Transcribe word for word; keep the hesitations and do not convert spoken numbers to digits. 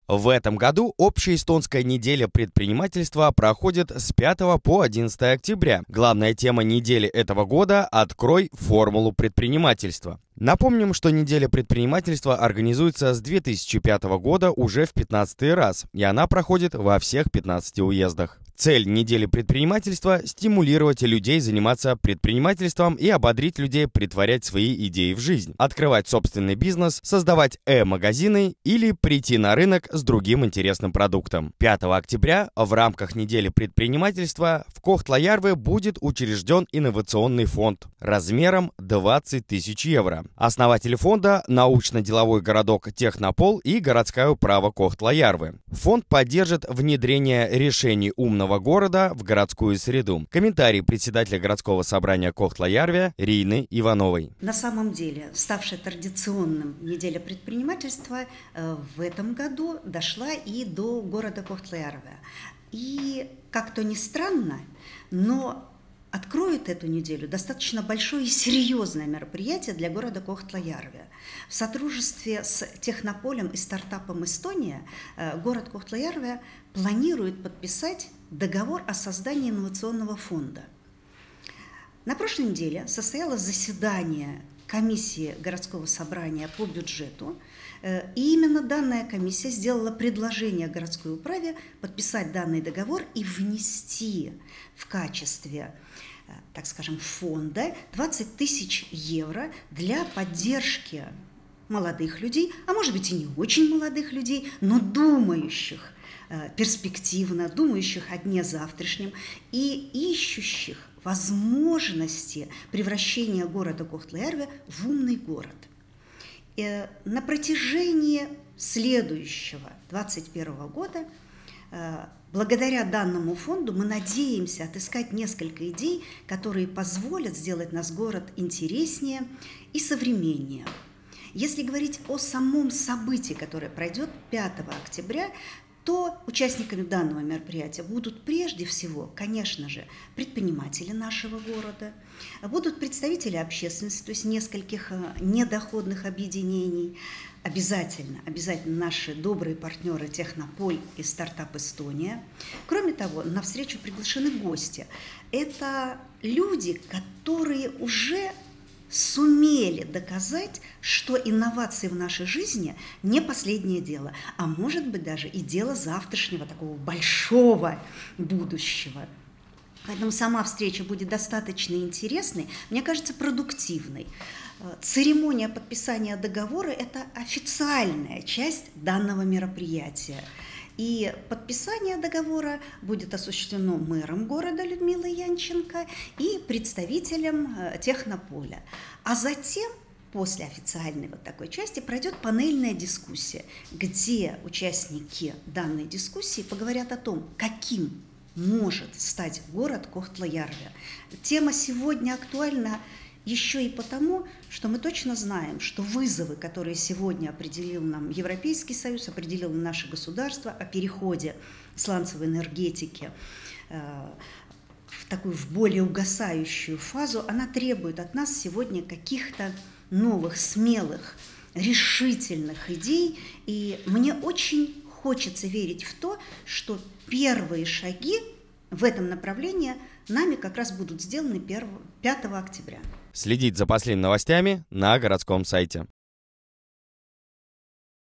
В этом году общеэстонская неделя предпринимательства проходит с пятого по одиннадцатое октября. Главная тема недели этого года – «Открой формулу предпринимательства». Напомним, что неделя предпринимательства организуется с две тысячи пятого года уже в пятнадцатый раз, и она проходит во всех пятнадцати уездах. Цель недели предпринимательства – стимулировать людей заниматься предпринимательством и ободрить людей претворять свои идеи в жизнь, открывать собственный бизнес, создавать э-магазины или прийти на рынок с другим интересным продуктом. пятого октября в рамках недели предпринимательства в Кохтла-Ярве будет учрежден инновационный фонд размером двадцать тысяч евро. Основатели фонда – научно-деловой городок Технопол и городская управа Кохтла-Ярве. Фонд поддержит внедрение решений умного города в городскую среду. Комментарий председателя городского собрания Кохтла-Ярве Рины Ивановой. На самом деле, ставшая традиционным неделя предпринимательства э, в этом году дошла и до города Кохтла-Ярве. И, как то ни странно, но откроет эту неделю достаточно большое и серьезное мероприятие для города Кохтла-Ярве. В сотрудничестве с Технополем и стартапом «Эстония» город Кохтла-Ярве планирует подписать договор о создании инновационного фонда. На прошлой неделе состоялось заседание комиссии городского собрания по бюджету, и именно данная комиссия сделала предложение городской управе подписать данный договор и внести в качестве, так скажем, фонда двадцать тысяч евро для поддержки молодых людей, а может быть и не очень молодых людей, но думающих перспективно, думающих о дне завтрашнем и ищущих возможности превращения города Кохтла-Ярве в умный город. На протяжении следующего двадцать первого года, благодаря данному фонду, мы надеемся отыскать несколько идей, которые позволят сделать наш город интереснее и современнее. Если говорить о самом событии, которое пройдет пятого октября, то участниками данного мероприятия будут прежде всего, конечно же, предприниматели нашего города, будут представители общественности, то есть нескольких недоходных объединений, обязательно, обязательно наши добрые партнеры Технополь и стартап «Эстония». Кроме того, на встречу приглашены гости. Это люди, которые уже сумели доказать, что инновации в нашей жизни не последнее дело, а может быть даже и дело завтрашнего такого большого будущего. Поэтому сама встреча будет достаточно интересной, мне кажется, продуктивной. Церемония подписания договора – это официальная часть данного мероприятия. И подписание договора будет осуществлено мэром города Людмилой Янченко и представителем Технополя. А затем, после официальной вот такой части, пройдет панельная дискуссия, где участники данной дискуссии поговорят о том, каким может стать город Кохтла-Ярве. Тема сегодня актуальна еще и потому, что мы точно знаем, что вызовы, которые сегодня определил нам Европейский Союз, определил наше государство о переходе сланцевой энергетики э, в такую в более угасающую фазу, она требует от нас сегодня каких-то новых, смелых, решительных идей. И мне очень хочется верить в то, что первые шаги в этом направлении нами как раз будут сделаны пятого октября. Следить за последними новостями на городском сайте.